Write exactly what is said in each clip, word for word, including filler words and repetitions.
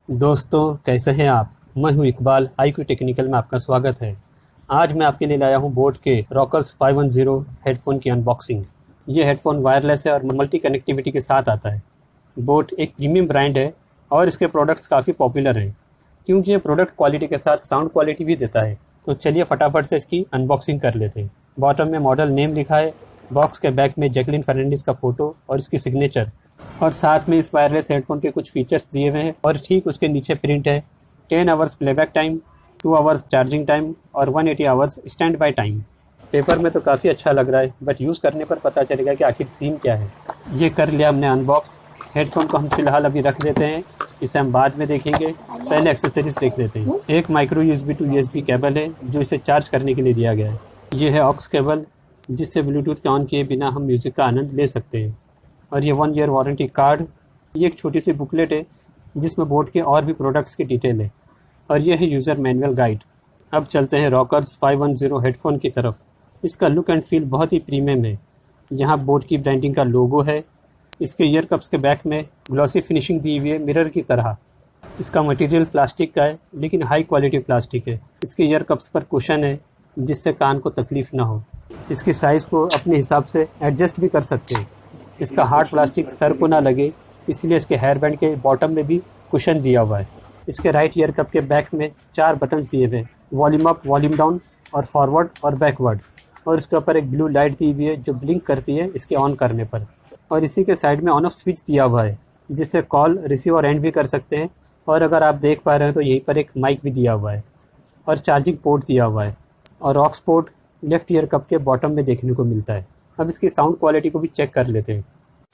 दोस्तों, कैसे हैं आप। मैं हूं इकबाल। आई क्यू टेक्निकल में आपका स्वागत है। आज मैं आपके लिए लाया हूं बोट के Rockerz five one zero headphone की अनबॉक्सिंग। ये हेडफोन वायरलेस है और मल्टी कनेक्टिविटी के साथ आता है। बोट एक प्रीमियम ब्रांड है और इसके प्रोडक्ट्स काफ़ी पॉपुलर हैं क्योंकि ये प्रोडक्ट क्वालिटी के साथ साउंड क्वालिटी भी देता है। तो चलिए फटाफट से इसकी अनबॉक्सिंग कर लेते हैं। बॉटम में मॉडल नेम लिखा है, बॉक्स के बैक में जैकलिन फर्नांडिस का फोटो और इसकी सिग्नेचर, और साथ में इस वायरलेस हेडफोन के कुछ फीचर्स दिए हुए हैं। और ठीक उसके नीचे प्रिंट है ten hours playback time, two hours charging time और one eighty hours standby time. Paper में तो काफ़ी अच्छा लग रहा है, बट यूज़ करने पर पता चलेगा कि आखिर सीन क्या है। ये कर लिया हमने अनबॉक्स। हेडफोन को हम फिलहाल अभी रख देते हैं, इसे हम बाद में देखेंगे। पहले एक्सेसरीज देख लेते हैं। एक micro USB to USB cable है जो इसे चार्ज करने के लिए दिया गया है। ये है ऑक्स केबल जिससे ब्लूटूथ के ऑन किए बिना हम म्यूज़िक का आनंद ले सकते हैं। और ये वन ईयर वारंटी कार्ड। ये एक छोटी सी बुकलेट है जिसमें बोट के और भी प्रोडक्ट्स की डिटेल है। और ये है यूज़र मैनुअल गाइड। अब चलते हैं Rockerz five one zero headphone की तरफ। इसका लुक एंड फील बहुत ही प्रीमियम है। यहाँ बोट की ब्रांडिंग का लोगो है। इसके ईयर कप्स के बैक में ग्लॉसी फिनिशिंग दी हुई है मिरर की तरह। इसका मटेरियल प्लास्टिक का है लेकिन हाई क्वालिटी प्लास्टिक है। इसके ईयर कप्स पर कुशन है जिससे कान को तकलीफ ना हो। इसकी साइज़ को अपने हिसाब से एडजस्ट भी कर सकते हैं। इसका हार्ड प्लास्टिक सर को ना लगे इसलिए इसके हेयर बैंड के बॉटम में भी कुशन दिया हुआ है। इसके राइट ईयर कप के बैक में चार बटन्स दिए हुए हैं, वॉल्यूम अप, वॉल्यूम डाउन और फॉरवर्ड और बैकवर्ड। और इसके ऊपर एक ब्लू लाइट दी हुई है जो ब्लिंक करती है इसके ऑन करने पर। और इसी के साइड में ऑन ऑफ स्विच दिया हुआ है जिससे कॉल, रिसीव और एंड भी कर सकते हैं। और अगर आप देख पा रहे हैं तो यहीं पर एक माइक भी दिया हुआ है और चार्जिंग पोर्ट दिया हुआ है। और aux port left ear cup के बॉटम में देखने को मिलता है। अब इसकी साउंड क्वालिटी को भी चेक कर लेते हैं।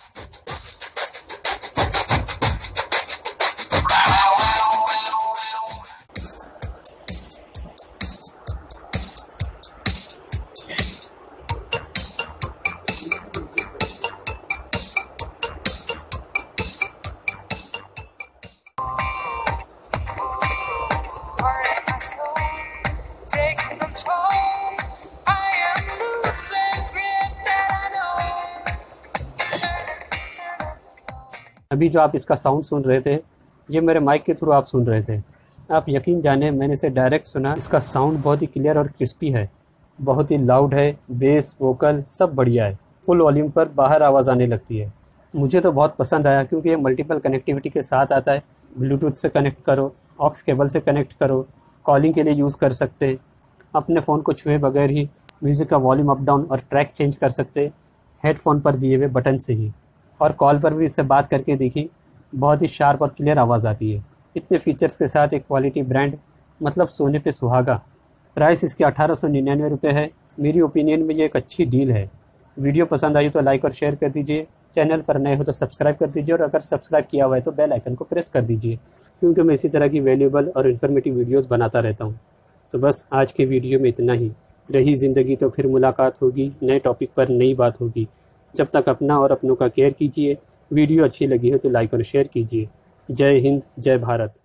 अभी जो आप इसका साउंड सुन रहे थे ये मेरे माइक के थ्रू आप सुन रहे थे। आप यकीन जाने मैंने इसे डायरेक्ट सुना। इसका साउंड बहुत ही क्लियर और क्रिस्पी है, बहुत ही लाउड है। बेस, वोकल सब बढ़िया है। फुल वॉल्यूम पर बाहर आवाज़ आने लगती है। मुझे तो बहुत पसंद आया क्योंकि ये मल्टीपल कनेक्टिविटी के साथ आता है। ब्लूटूथ से कनेक्ट करो, ऑक्स केबल से कनेक्ट करो, कॉलिंग के लिए यूज़ कर सकते हैं। अपने फ़ोन को छुए बगैर ही म्यूज़िक का वॉल्यूम अप डाउन और ट्रैक चेंज कर सकते हैं हेडफोन पर दिए हुए बटन से ही। और कॉल पर भी इससे बात करके देखी, बहुत ही शार्प और क्लियर आवाज़ आती है। इतने फीचर्स के साथ एक क्वालिटी ब्रांड, मतलब सोने पे सुहागा। प्राइस इसकी अठारह सौ निन्यानवे रुपये है। मेरी ओपिनियन में ये एक अच्छी डील है। वीडियो पसंद आई तो लाइक और शेयर कर दीजिए। चैनल पर नए हो तो सब्सक्राइब कर दीजिए, और अगर सब्सक्राइब किया हुआ है तो बेल आइकन को प्रेस कर दीजिए क्योंकि मैं इसी तरह की वैल्यूएबल और इन्फॉर्मेटिव वीडियोज़ बनाता रहता हूँ। तो बस आज की वीडियो में इतना ही। रही ज़िंदगी तो फिर मुलाकात होगी, नए टॉपिक पर नई बात होगी। जब तक अपना और अपनों का केयर कीजिए। वीडियो अच्छी लगी हो तो लाइक और शेयर कीजिए। जय हिंद, जय भारत।